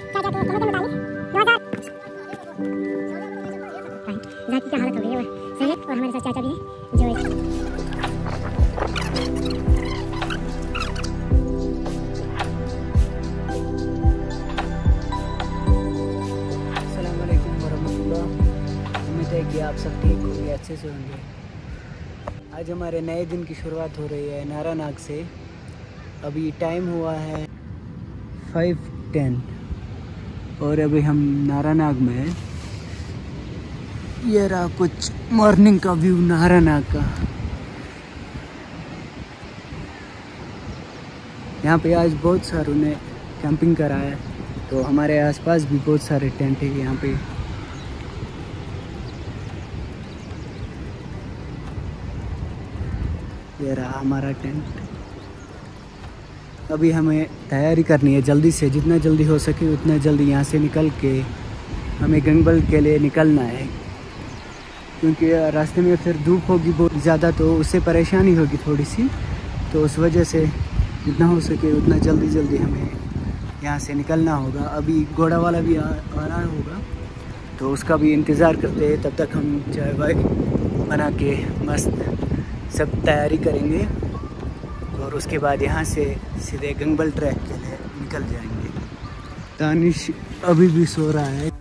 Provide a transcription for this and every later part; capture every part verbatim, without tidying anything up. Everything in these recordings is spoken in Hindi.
जाती क्या हालत हो गई है सैयद और हमारे साथ चाचा भी हैं जो अस्सलाम वालेकुम वरहमतुल्लाह। उम्मीद है कि आप सब ठीक होंगे, अच्छे से होंगे। आज हमारे नए दिन की शुरुआत हो रही है नारानाग से। अभी टाइम हुआ है फाइव टेन और अभी हम नारानाग में हैं। ये रहा कुछ मॉर्निंग का व्यू नारानाग का। यहाँ पे आज बहुत सारों ने कैंपिंग करा है, तो हमारे आसपास भी बहुत सारे टेंट है यहाँ पे। ये रहा हमारा टेंट। अभी हमें तैयारी करनी है जल्दी से, जितना जल्दी हो सके उतना जल्दी यहाँ से निकल के हमें गंगबल के लिए निकलना है, क्योंकि रास्ते में फिर धूप होगी बहुत ज़्यादा, तो उससे परेशानी होगी थोड़ी सी। तो उस वजह से जितना हो सके उतना जल्दी जल्दी हमें यहाँ से निकलना होगा। अभी घोड़ा वाला भी आ, आ रहा होगा, तो उसका भी इंतज़ार करते हैं। तब तक हम चाय वाय बना के मस्त सब तैयारी करेंगे और उसके बाद यहाँ से सीधे गंगबल ट्रैक के लिए निकल जाएंगे। दानिश अभी भी सो रहा है।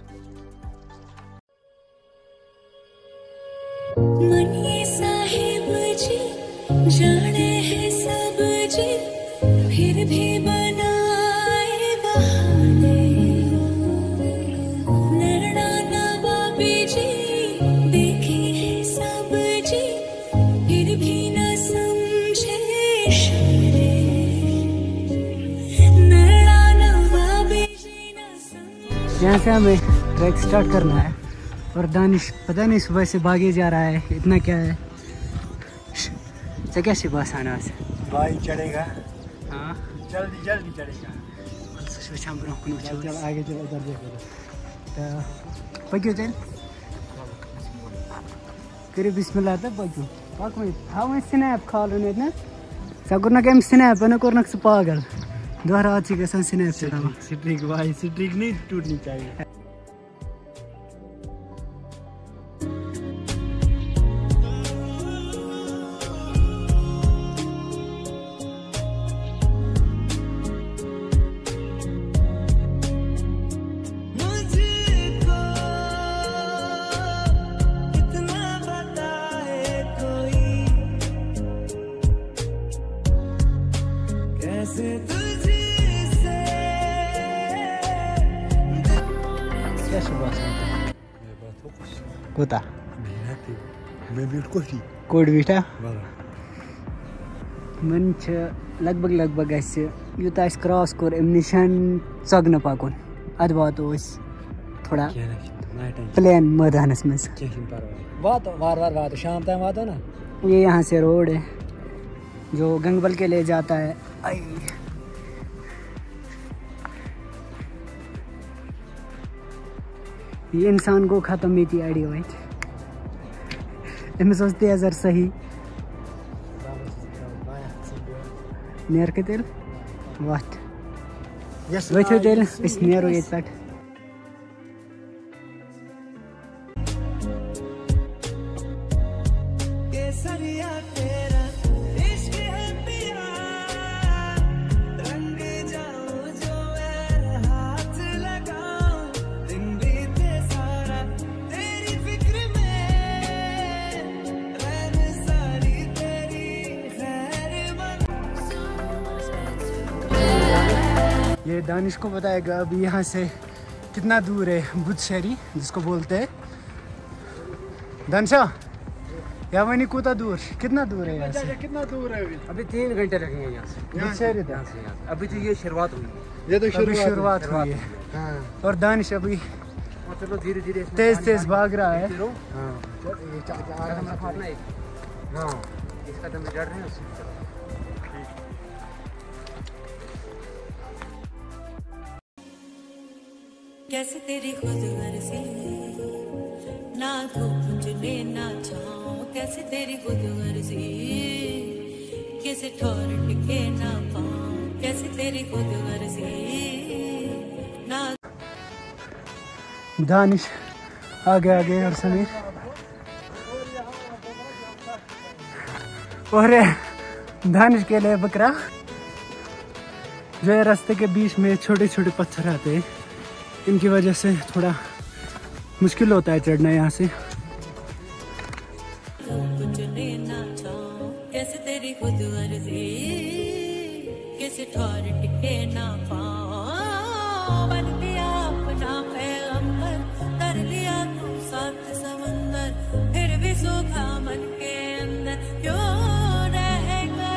साहिब जी जाने हैं सब जी, फिर भी बनाए बहाने। नैना नवाबी जी देखे हैं सब जी, फिर भी न समझे इशारे। नैना नवाबी जी न समझे। यहाँ से हमें ट्रैक स्टार्ट करना है और दानिश पता नहीं सुबह से भागे जा रहा है। इतना क्या है क्या पास आना से भाई चढ़ेगा। हाँ जल्दी जल्दी चढ़ेगा। चल चल आगे चल, उधर देखो। पक्यो चल करो बिस्मिल्लाह तब पक्यो पक में था में स्नैप खालो ने ना सकुरना केम स्नैप ना करना से पागल दोहरा अच्छी के स्नैप चढ़ावा। स्ट्रिक भाई स्ट्रिक नहीं टूटनी चाहिए। क्या सुबह से कोता मैं बिल्कुल कोड बीटा मन लगभग लगभग ऐसे यूत क्रॉस कोर अम निशान सगन पकुन अद वात थोड़ा प्लेन मैदानस में वातो वार वार वातो शाम तक वातो ना। ये यहाँ से रोड है जो गंगबल के लिए जाता है। आई ये इंसान को ख़त्म नहीं थी आइडिया वाइट इनमें सोचते हैं जर सही नेर के तेल वाट वैसे तेल इस नेरो ये पट ये दानिश को बताएगा अभी यहाँ से कितना दूर है बुद्धशहरी जिसको बोलते हैं। दानिशा यहाँ वही कूता दूर कितना दूर है यहाँ से? कितना दूर है अभी? अभी तीन घंटे लगेंगे यहाँ से। बुद्धशहरी यहाँ से यहाँ से अभी तो ये शुरुआत हुई है। ये तो अभी शुरुआत हुई है। हाँ। और दानिश अभी चलो धीरे धीरे तेज तेज भाग रहा है। हाँ इस कदम में चढ़ रहे हैं उससे चलो। कैसे तेरी खुद गर्जी ना धूप चुने ना छाँव, कैसे तेरी खुद गर्जी कैसे ठोर टिके ना पाऊं, कैसे तेरी खुद गर्जी ना दानिश आगे आगे और समीर और दानिश के लिए बकरा। जो है रास्ते के बीच में छोटे छोटे पत्थर आते हैं, इनकी वजह से थोड़ा मुश्किल होता है चढ़ना यहाँ से। कुछ लेना चाहो कैसे तेरी खुद अर्जी, किसी ठौर टिके ना पाओ। बन लिया अपना पैगंबर, कर लिया तू साथ समंदर, फिर भी सूखा मन के अंदर क्यों रहेगा।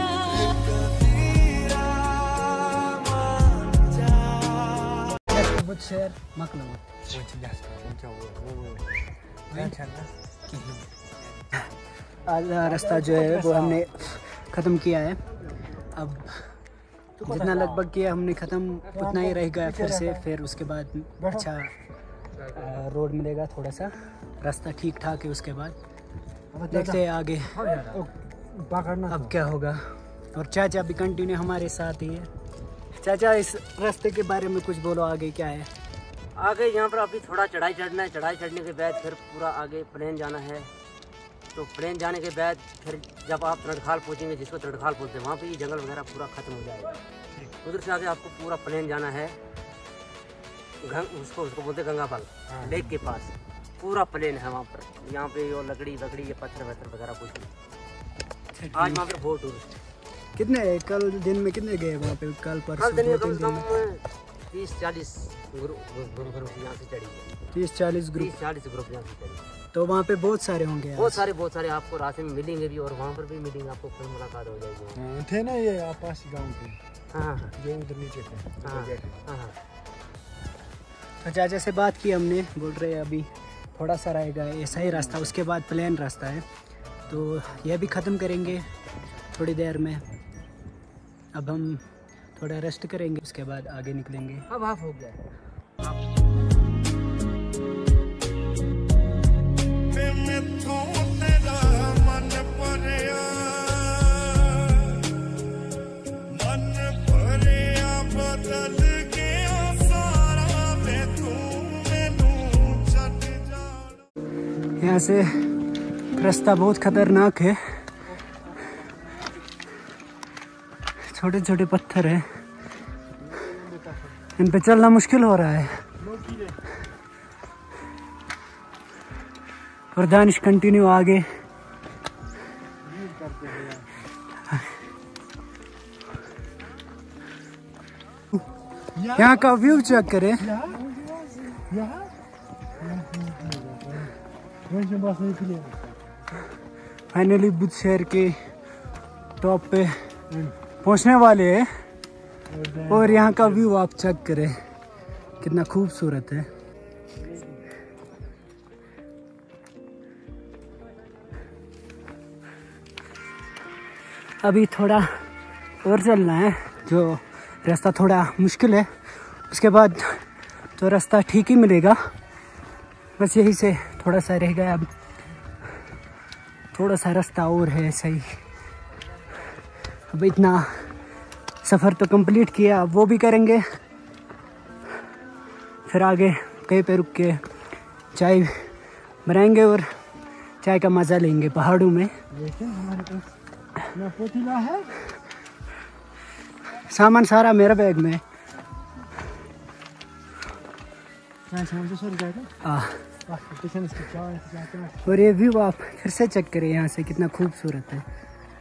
शेर मकलूम आज रास्ता जो है वो हमने ख़त्म किया है। अब जितना लगभग किया हमने ख़त्म उतना ही रह गया फिर से। फिर उसके बाद अच्छा रोड मिलेगा, थोड़ा सा रास्ता ठीक ठाक है। उसके बाद देखते हैं आगे अब क्या होगा। और चाचा भी कंटिन्यू हमारे साथ ही है। चाचा इस रास्ते के बारे में कुछ बोलो, आगे क्या है? आगे यहाँ पर अभी थोड़ा चढ़ाई चढ़ना है, चढ़ाई चढ़ने के बाद फिर पूरा आगे प्लेन जाना है। तो प्लेन जाने के बाद फिर जब आप तड़खाल पहुँचेंगे, जिसको तड़खाल बोलते हैं, वहाँ पे ये जंगल वगैरह पूरा खत्म हो जाएगा। उधर से आगे आपको पूरा प्लेन जाना है, गंग उसको उसको बोलते हैं गंगापाल लेक के पास। पूरा प्लेन है वहाँ पर। यहाँ पे वो लकड़ी वकड़ी ये पत्थर वत्थर वगैरह कुछ नहीं। आज वहाँ पर बहुत टूरिस्ट। कितने कल दिन में कितने गए वहाँ पे? कल पर कल दिन में कम से कम तीस चालीस ग्रुप यहाँ से चढ़ी है। तीस चालीस ग्रुप तीस चालीस ग्रुप यहाँ से चढ़ी। तो वहाँ पे बहुत सारे होंगे। बहुत सारे बहुत सारे आपको रास्ते में मिलेंगे भी, और वहाँ पर भी मिलेंगे आपको, फिर मुलाकात हो जाएगी। थे ना ये आपास गांव के, हाँ जो उधर नीचे थे। हाँ हाँ। तो चाचा से बात की हमने, बोल रहे हैं अभी थोड़ा सा रहेगा ऐसा ही रास्ता, उसके बाद प्लेन रास्ता है। तो यह भी ख़त्म करेंगे थोड़ी देर में। अब हम थोड़ा रेस्ट करेंगे, उसके बाद आगे निकलेंगे। अब हाफ हो गया। यहाँ से रास्ता बहुत खतरनाक है, छोटे छोटे पत्थर है, इन पे चलना मुश्किल हो रहा है। और दानिश कंटिन्यू आगे। यहाँ का व्यू चेक करें। फाइनली बुद्ध शहर के टॉप पे पहुंचने वाले हैं। और यहाँ का व्यू आप चेक करें कितना खूबसूरत है। अभी थोड़ा और चलना है, जो रास्ता थोड़ा मुश्किल है। उसके बाद तो रास्ता ठीक ही मिलेगा। बस यही से थोड़ा सा रह गया, अब थोड़ा सा रास्ता और है सही। अब इतना सफ़र तो कंप्लीट किया, अब वो भी करेंगे। फिर आगे कहीं पे रुक के चाय बनाएंगे और चाय का मज़ा लेंगे पहाड़ों में। लेकिन हमारे पास ना पोतीला है, सामान सारा मेरा बैग में। आ, और ये व्यू आप फिर से चेक करें यहाँ से कितना खूबसूरत है।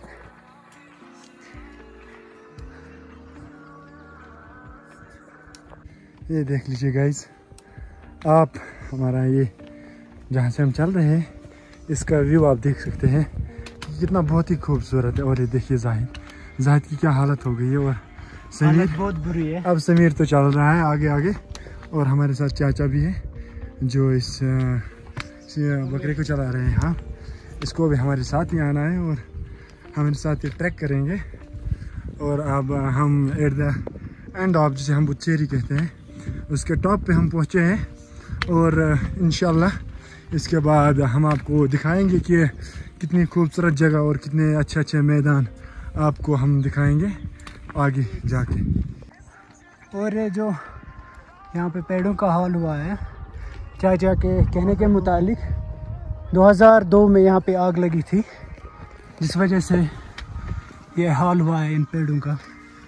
ये देख लीजिए गाइस, आप हमारा ये जहाँ से हम चल रहे हैं इसका व्यू आप देख सकते हैं कितना बहुत ही खूबसूरत है। और ये देखिए जाहिद जाहिद की क्या हालत हो गई है। और समीर बहुत बुरी है। अब समीर तो चल रहा है आगे आगे, और हमारे साथ चाचा भी है जो इस, इस बकरे को चला रहे हैं। हाँ, इसको भी हमारे साथ ही आना है और हमारे साथ ये ट्रैक करेंगे। और अब हम एट द एंड ऑफ, जिसे हम बुच्चेरी कहते हैं, उसके टॉप पे हम पहुँचे हैं। और इंशाल्लाह इसके बाद हम आपको दिखाएंगे कि कितनी खूबसूरत जगह और कितने अच्छे अच्छे मैदान आपको हम दिखाएंगे आगे जाके। और ये जो यहाँ पे पेड़ों का हाल हुआ है, चाचा के कहने के मुतालिक दो हज़ार दो में यहाँ पे आग लगी थी, जिस वजह से ये हाल हुआ है इन पेड़ों का।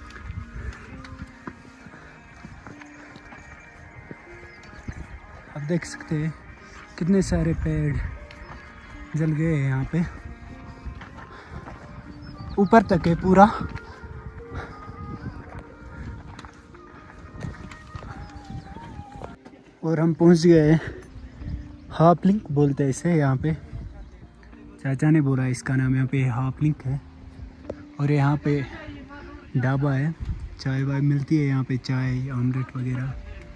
आप देख सकते हैं कितने सारे पेड़ जल गए हैं यहाँ पे, ऊपर तक है पूरा। और हम पहुँच गए हाफ लिंक बोलते हैं इसे यहाँ पे, चाचा ने बोला इसका नाम यहाँ पे हाफ लिंक है। और यहाँ पे ढाबा है, चाय वाय मिलती है यहाँ पे, चाय ऑमलेट वगैरह।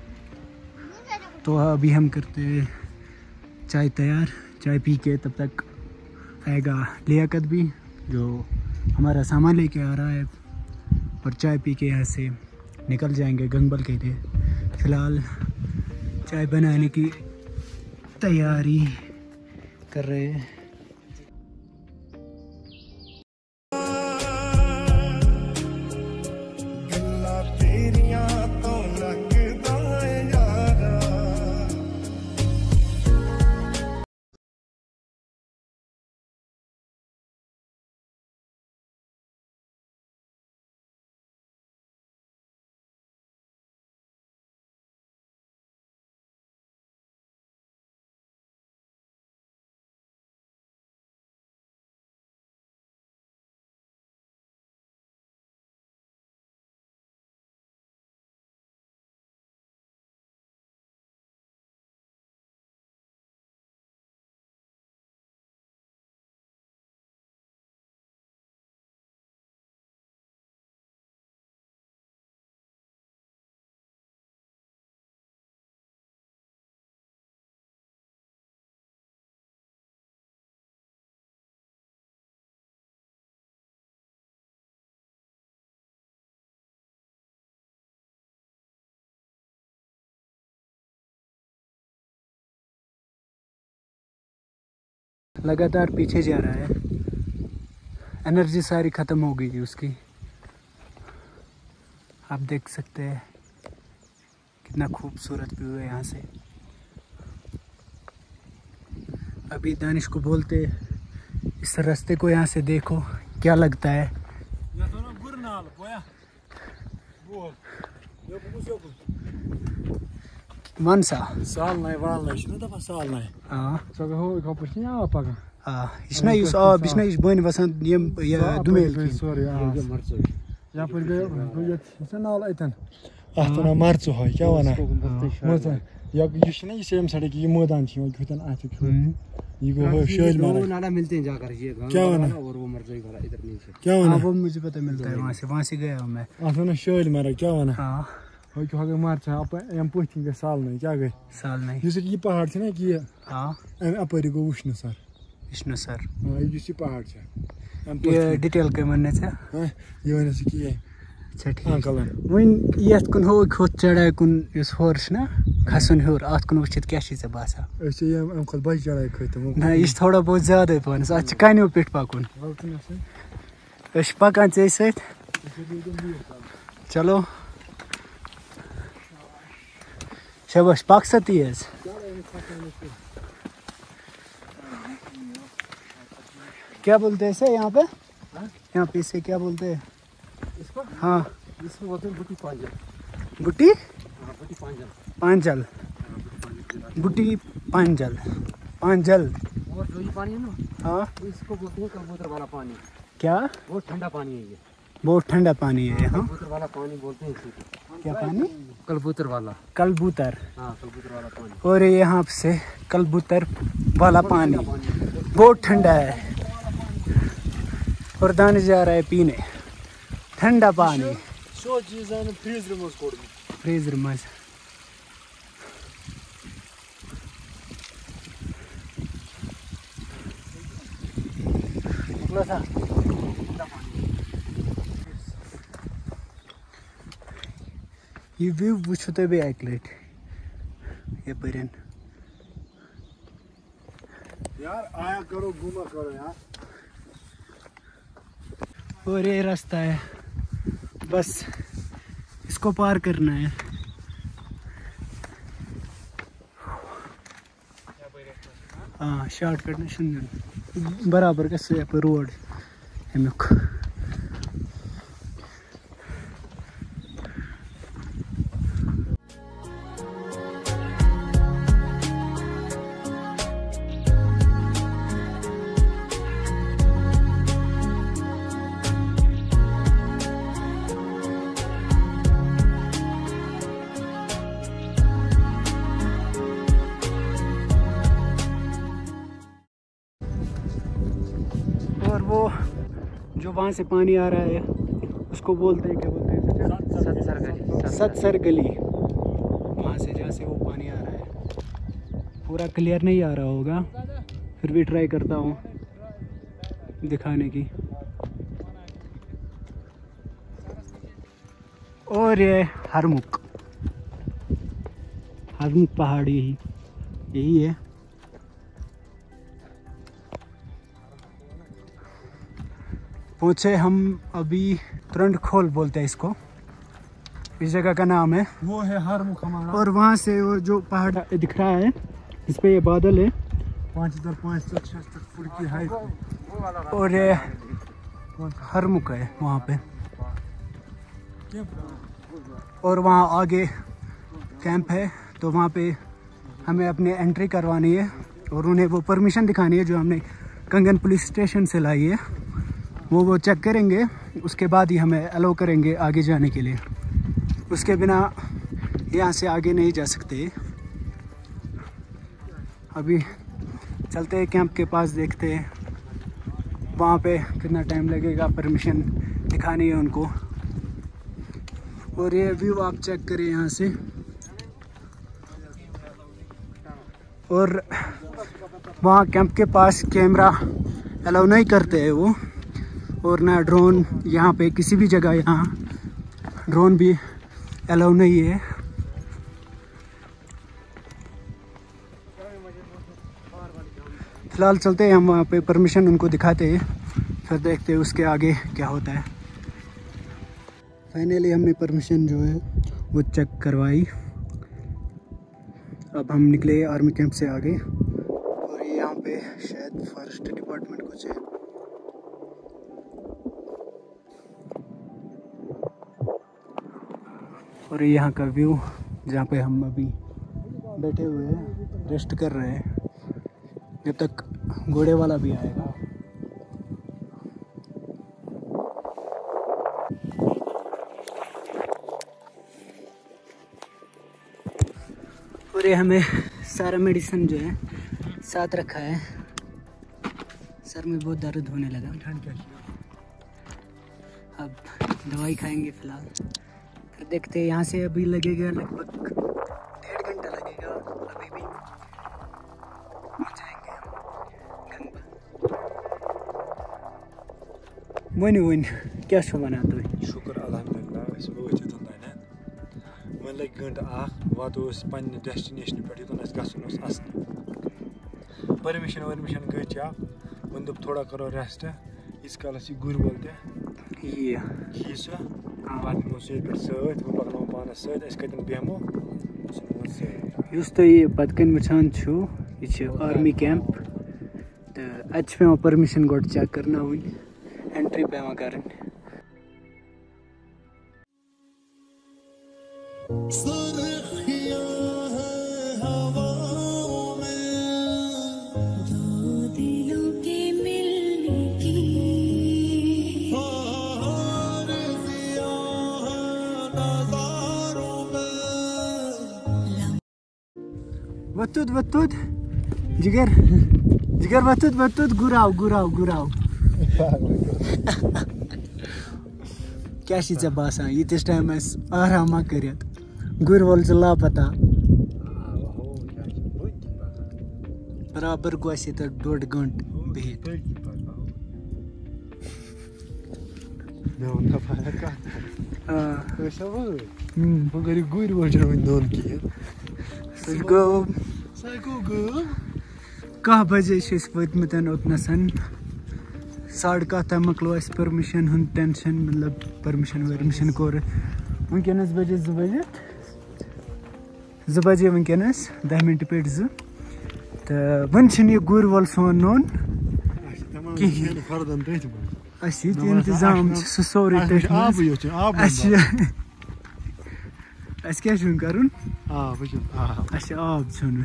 तो अभी हम करते हैं चाय तैयार, चाय पी के तब तक आएगा लियाकत भी, जो हमारा सामान लेके आ रहा है, और चाय पी के यहाँ से निकल जाएंगे गंगबल के लिए। फ़िलहाल चाय बनाने की तैयारी कर रहे हैं। लगातार पीछे जा रहा है, एनर्जी सारी ख़त्म हो गई है उसकी। आप देख सकते हैं कितना खूबसूरत व्यू है यहाँ से। अभी दानिश को बोलते इस रास्ते को यहाँ से देखो क्या लगता है। Mansa. Salnai valnai, šnu dabar salnai. हाँ Saka ho ik hopus niet aanpakken. हाँ इसना इस आ बिस्ना इस बोइन वसन ये ये दुमेल की Sorry, ja. Ja, पर गए ये सन आल आइतन. Ahtana março hay, क्या वाना? मजा. या ये शने ये सेम सड़क ये मैदान थी, वो कितन आते क्यों? ये को हो शोज मारा. वो नाला मिलते हैं जाकर ये क्या वाना? और वो मर्जो वाला इधर नीचे. क्या वाना? वो मुझे पता मिलता है वहाँ से, वहाँ से गया हूँ मैं। Ahtana शोज मारा, क्या वाना? हाँ हो क्यों हगे मार्च है, आप एम पोस्टिंग के साल में क्या गए? साल नहीं। जैसे कि ये पहाड़ थे ना कि ये हाँ एम अपरी को विष्णु सर. विष्णु सर। हाँ ये जिसी पहाड़ से. ये डिटेल के मरने से। हाँ ये वाला से किए. अच्छा ठीक। अंकल है. वहीं ये कुन हो खुद चढ़ा कुन इस होर्स ना खसन होर आत कुन वचित क्या चीज़ है बासा। ऐसे ये अंकल बाइक चढ़ा है कहते हैं. ना इस थोड़ा बहुत ज़्यादा है पानी से अच्छा कहीं नहीं पिट पाकुन। इस पकान से इसे चलो शाबाश पाक सती है। क्या बोलते हैं इसे यहाँ पे? यहाँ पे इसे क्या बोलते हैं? इसको? हाँ इसको बोलते हैं बुटी पांजल. बुटी हाँ बुटी पांजल. पांजल बुटी पांजल पांजल। और जो ये पानी है ना, हाँ इसको बोलते हैं कबूतर वाला पानी. क्या? बहुत ठंडा पानी है ये. बहुत ठंडा पानी है। हाँ कबूतर वाला पानी बोलते हैं इसे. क्या पानी? कबूतर वाला. कलबूतर। हाँ कबूतर वाला पानी. और ये यहाँ से कलबूतर वाला पानी बहुत ठंडा है। और दाने जा रहा है पीने ठंडा पानी। शो चीज़ है ना फ्रीजर में उसको. फ्रीजर में निकला था. ये व्यू वुचो तो भी एक लेट ये परन यार आया करो घूमा करो यार. और ये रास्ता है, बस इसको पार करना है। हाँ शॉर्टकट न बराबर गए रोड अमुक और वो जो वहाँ से पानी आ रहा है उसको बोलते हैं क्या बोलते हैं सतसर गली सतसर गली वहाँ से जहाँ से वो पानी आ रहा है पूरा क्लियर नहीं आ रहा होगा फिर भी ट्राई करता हूँ दिखाने की। और ये हरमुख हरमुख पहाड़ी ही यही है। पहुँचे हम अभी तुरंत खोल बोलते हैं इसको, इस जगह का नाम है वो है हरमुख हमारा। और वहाँ से वो जो पहाड़ दिख रहा है इस पे ये बादल है पाँच हजार पाँच सौ छः सौ फुट की हाइट और ये हरमुख है वहाँ पे। और वहाँ आगे कैंप है तो वहाँ पे हमें अपनी एंट्री करवानी है और उन्हें वो परमिशन दिखानी है जो हमने कंगन पुलिस स्टेशन से लाई है। वो वो चेक करेंगे उसके बाद ही हमें अलाउ करेंगे आगे जाने के लिए, उसके बिना यहाँ से आगे नहीं जा सकते। अभी चलते हैं कैंप के पास, देखते हैं वहाँ पे कितना टाइम लगेगा, परमिशन दिखानी है उनको। और ये व्यू आप चेक करें यहाँ से। और वहाँ कैंप के पास कैमरा अलाउ नहीं करते हैं वो, और ना ड्रोन यहाँ पे किसी भी जगह यहाँ ड्रोन भी अलाउ नहीं है। फिलहाल चलते हैं हम वहाँ पे, परमिशन उनको दिखाते हैं फिर देखते हैं उसके आगे क्या होता है। फाइनली हमने परमिशन जो है वो चेक करवाई। अब हम निकले आर्मी कैंप से आगे और ये यहाँ पे शायद फॉरेस्ट डिपार्टमेंट कुछ है। और यहाँ का व्यू जहाँ पे हम अभी बैठे हुए हैं, रेस्ट कर रहे हैं जब तक घोड़े वाला भी आएगा। और ये हमें सारा मेडिसिन जो है साथ रखा है। सर में बहुत दर्द होने लगा, अब दवाई खाएंगे फिलहाल, फिर देखते हैं। यहाँ से अभी लगेगा लगभग डेढ़ घंटा लगेगा, अभी भी पहुँच जाएंगे हम। वन वन क्या सो बना तो शुक्र अल्हम्दुलिल्लाह इस वोचित तन वन लग घंटा अख वातो पन्ने डेस्टिनेशन पे योतन अस गसन ओस असन परमिशन वर्मिशन गई चाप वन दप थोड़ा करो रेस्ट इस काल से गुर बोलते ये ही सो बात मो से पे सत वो पकनो पाना सत अस कतन बेमो युस तो ये पतकन वचान छु ये छ आर्मी कैंप तो अच्छ पे परमिशन गोट चेक करना हुई एंट्री पे वहां करन। वतुद वतुद जिगर जिगर वतुद वतुद गुराव गुराव गुराव क्या शीज़ बासा यीतिस टाइम आराम करित गुर वोल लापता बराबर गो तो डोड गंट बिहित गुर वोल गो कह बजे वतमतन ओतनसन साढ़े कह तम मकलो परमिशन हूँ टेंशन मतलब परमिशन वर्मिशन कोर वनकस बजे जो बजे जो बजे वनकस दह मिनट पे जो तो वन ये गुर वोल सोन नोन कहीं इंतजाम सोरे क्या कर आब चुन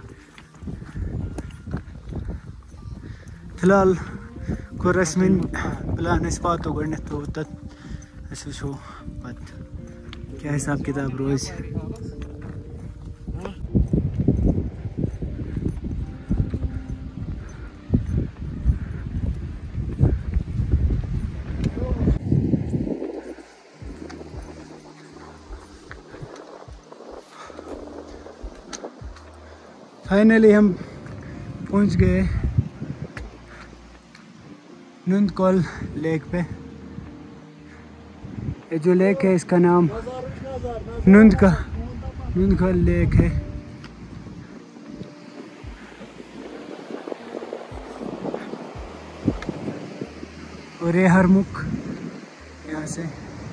फिलहाल कोर वन प्लान वातो गो तथ वो पे क्या हिसाब किताब रोज। फाइनली हम पहुंच गए नुंदकोल लेक पे। ये जो लेक है इसका नाम नुंद का नुंदकोल लेक है। और ये हरमुख यहाँ से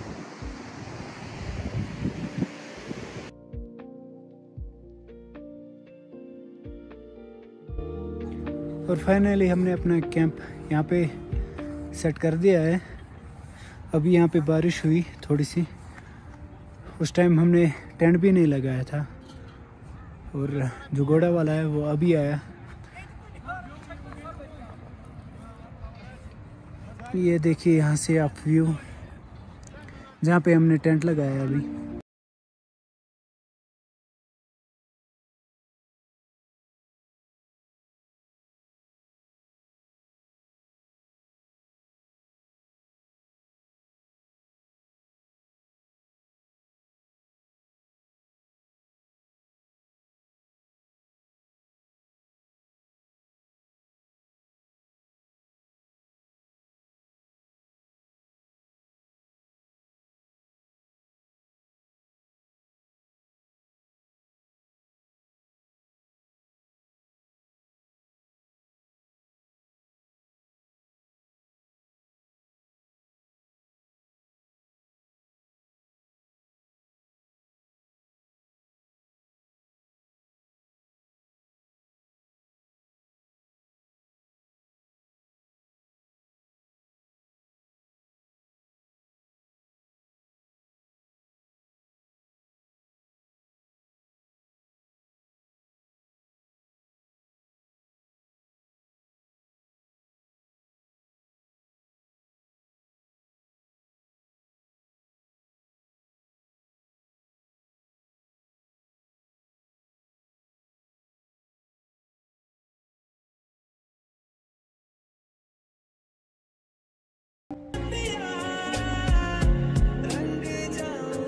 और फाइनली हमने अपना कैंप यहाँ पे सेट कर दिया है। अभी यहाँ पे बारिश हुई थोड़ी सी, उस टाइम हमने टेंट भी नहीं लगाया था। और जो घोड़ा वाला है वो अभी आया। ये देखिए यहाँ से आप व्यू जहाँ पे हमने टेंट लगाया है अभी।